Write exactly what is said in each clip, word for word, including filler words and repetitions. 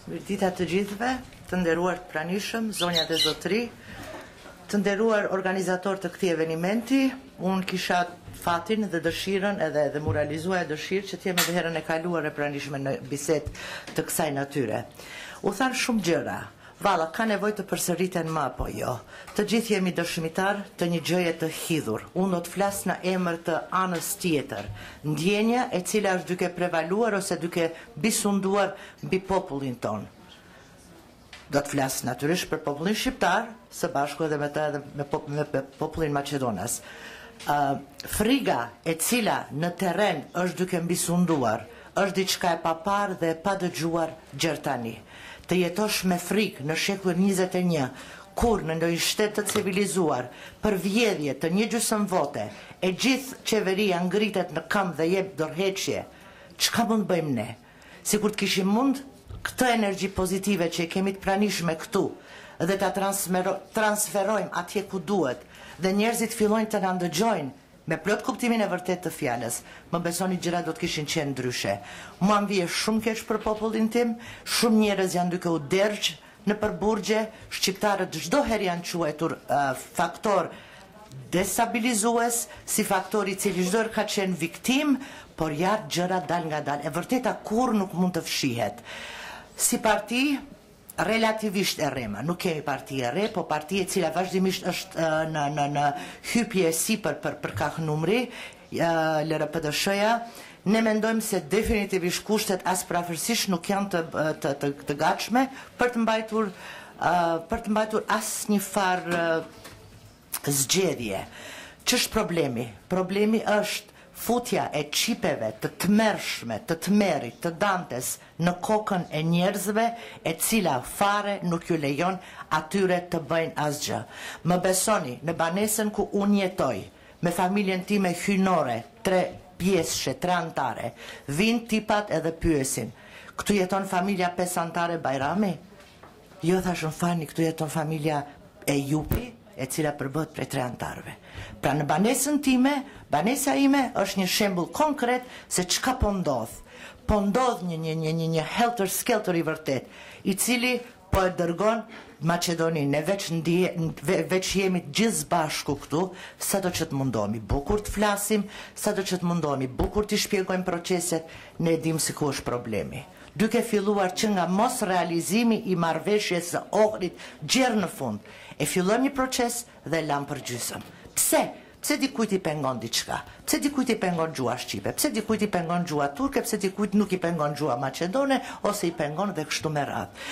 Mirdita të gjithëve, të nderuar të pranishëm, zonja dhe zotëri, të nderuar organizator të këtij eventi, unë kisha fatin dhe dëshirën edhe dhe moralizuar dëshirë që t'jem edhe herën e kaluar e pranishme në bisedë të kësaj natyre. U thanë shumë gjëra, valla, ka nevojë të përsëriten më apo jo. Të gjithë jemi dëshmitar të një gjëje të hidhur. Unë do të flas në emër të anës tjetër, ndjenja e cila është duke prevaluar ose duke bisunduar mbi popullin ton. Do të flas natyrisht për popullin shqiptar, së bashku edhe me të edhe me, pop, me popullin Maqedonas. Uh, friga e cila në terren është duke mbisunduar, është diçka e papar dhe e pa dëgjuar gjertani. Të jetosh me frikë në shekullin njëzet e një, kur në ndonjë shtet të civilizuar, për vjedhje të një gjysmëvote, e gjithë qeveria ngritet në këmbë dhe jep dorëheqje, çka mund bëjmë ne? Sikur të kishim mund këtë energji pozitive që e kemi të pranishme këtu dhe ta transferojmë atje ku duhet dhe njerëzit fillojnë të na ndëgjojnë me plot kuptimin e vërtet të fjalës, më besoni gjërat do të kishin qenë ndryshe. Mua më vije shumë keq për popullin tim, shumë njerëz janë duke u dergj në përburgje, shqiptarët çdo herë janë quajtur uh, faktor destabilizues, si faktor i cili çdo herë ka qenë viktim, por ja gjërat dal nga dal. E vërteta kur nuk mund të fshihet. Si parti relativisht e rema, nuk kemi parti e re, po parti e cila vazhdimisht është uh, në, në, në hypje sipër për, për kaq numri, uh, L R P D S-ja, ne mendojmë se definitivisht kushtet as prafërsisht nuk janë të, të, të, të gatshme për të mbajtur, uh, për të mbajtur as një farë uh, zgjedhje. Ç'është problemi? Problemi është futja e qipeve të tmerrshme, të tmerit, të dantes në kokën e njerëzve e cila fare nuk ju lejon atyre të bëjnë asgjë. Më besoni, në banesën ku unë jetoj, me familjen time hynore, tre pjesëshe, tre antare, vinë tipat edhe pyesin, këtu jeton familja pesë antare Bajrami? Jo, thashën fani, këtu jeton familja e Jupi, e cila përbët prej tre antarëve. Pra në banesën time, banesa ime është një shembull konkret se çka po ndodh. Po ndodh një një një një, një helter skelter i vërtet, i cili po e dërgon Maqedoninë, ne veç ndje, veç jemi gjithë bashku këtu, sado që të mundohemi bukur të flasim, sado që të mundohemi bukur të shpjegojmë proceset, ne dim se ku është problemi. Duke filluar që nga mos realizimi i marrëveshjes së Ohrit gjerë në fund, e fillon një proces dhe lam për gjysëm. Pse? Pse dikujt i pengon diçka? Pse dikujt i pengon gjua shqipe? Pse dikujt i pengon gjua turke? Pse dikujt nuk i pengon gjua maqedone? Ose i pengon dhe kështu me radhë.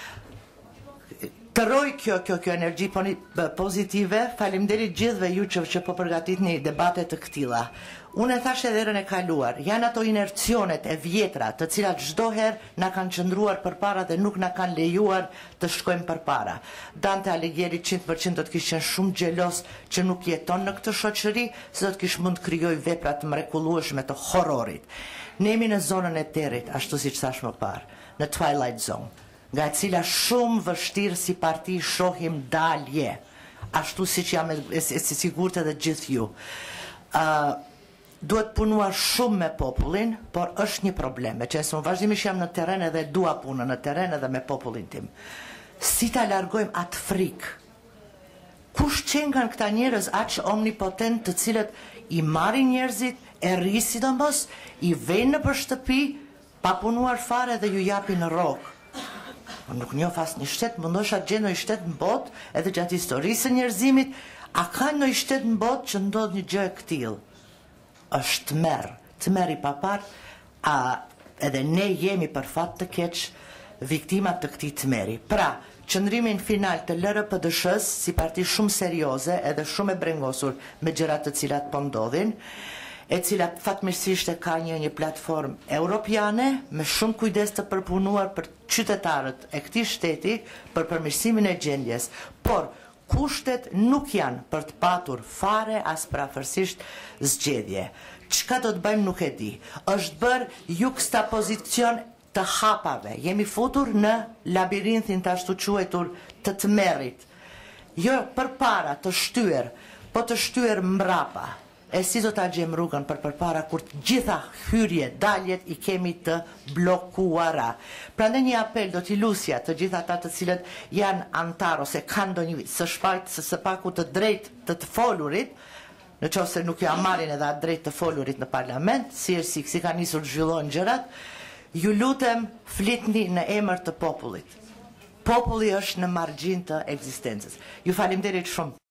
Të roj kjo, kjo, kjo energji pozitive, faleminderit gjithëve ju që, që po përgatitni debate të këtilla. Unë e thash edhe herën e kaluar, janë ato inercionet e vjetra të cilat çdo herë na kanë qëndruar përpara dhe nuk na kanë lejuar të shkojmë përpara. Dante Alighieri cent për cent do të kishte qenë shumë xhelos që nuk jeton në këtë shoqëri, se do të kishte mund të krijojë vepra të mrekullueshme të horrorit. Ne jemi në zonën e territ, ashtu siç thash më parë, në Twilight Zone, nga e cila shumë vështirë si parti shohim dalje, ashtu siç jam e, e, e sigurt edhe gjithë ju. Uh, Duhet punuar shumë me popullin, por është një problem, me që unë vazhdimisht jam në terren edhe dua punën në terren edhe me popullin tim. Si ta largojmë atë frikë? Kush qenë kanë këta njerëz aq omnipotent të cilët i marrin njerëzit, e rri sidomos, i vejnë në për shtëpi, pa punuar fare dhe ju japin në rrok. Nuk njoh as një shtet, mundosha gjë në shtet në botë, edhe gjatë historisë së njerëzimit, a ka në shtet në botë që ndodh një gjë e këtillë? Është tmerr, tmerr i papar, a edhe ne jemi për fat të keq viktimat të këtij tmerri. Pra, qëndrimin final të L R P D S-s si parti shumë serioze edhe shumë e brengosur me gjërat të cilat po ndodhin, e cila fatmirësisht e ka një një platformë europiane me shumë kujdes të përpunuar për qytetarët e këtij shteti për përmirësimin e gjendjes, por kushtet nuk janë për të patur fare as prafërsisht zgjedhje. Çka do të bëjmë nuk e di. Është bërë juxtapozicion të hapave. Jemi futur në labirinthin të ashtu quajtur të tmerrit. Jo përpara të shtyr, po të shtyr mbrapa. e si do ta gjejmë rrugën për përpara kur të gjitha hyrje, daljet i kemi të bllokuara. Prandaj një apel do t'i lusja të gjitha ata të cilët janë antar ose kanë ndonjë së shpajt së së paku të drejtë të të folurit, në qoftë se nuk ja marrin edhe atë drejtë të folurit në parlament, si është si, si ka nisur të zhvillojnë gjërat, ju lutem flitni në emër të popullit. Populli është në margjin të ekzistencës. Ju faleminderit shumë.